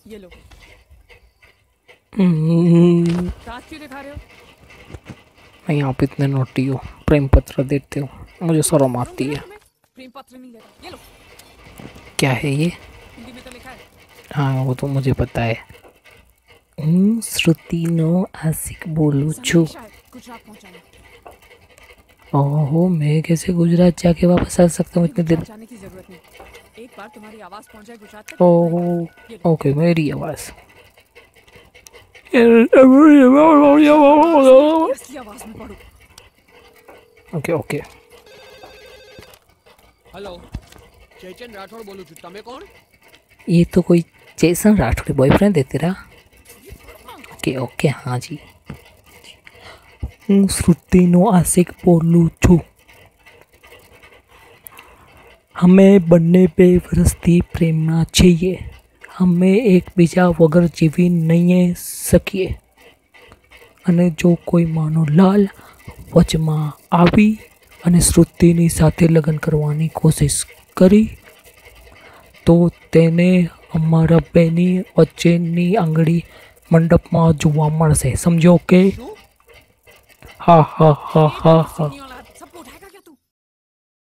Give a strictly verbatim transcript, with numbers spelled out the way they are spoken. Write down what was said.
ये लो। हम्म, दांत क्यों दिखा रहे हो? मैं यहाँ पे इतने नोटी हूँ, प्रेम पत्र देते हो, मुझे शर्म आती है। प्रेम पत्र नहीं लेता, ये लो। क्या है ये? हिंदी में तो लिखा है। हाँ वो तो मुझे पता है। हूँ श्रुति नो आशिक बोलू छू। गुजरात पहुंचाना। ओहो, मैं कैसे गुजरात जाके वापस आ सकता हूँ इतने देर? जाने की जरूरत नहीं, एक बार तुम्हारी आवाज पहुंच जाए गुजरात तक। ओह ओके, मेरी आवाज। आवाज में पढ़ो। Okay okay. Hello, Chetan Rathod बोलू छू, तमे कौन? ये तो कोई चेतन राठौड़ बॉयफ्रेंड है तेरा? ओके ओके, हाँ जी। हूँ श्रुति नो आशिक बोलू छू। અમે બંને બે વર્ષથી પ્રેમમાં છીએ. અમે એકબીજા વગર જીવી નહીં શકીએ. અને જો કોઈ માનો લાલ વચમાં આવી અને શ્રુતિની સાથે લગ્ન કરવાની કોશિશ કરી તો તેને અમારા બેની વચ્ચેની આંગળી મંડપમાં જોવા મળશે. સમજો કે? હા હા હા હા હા.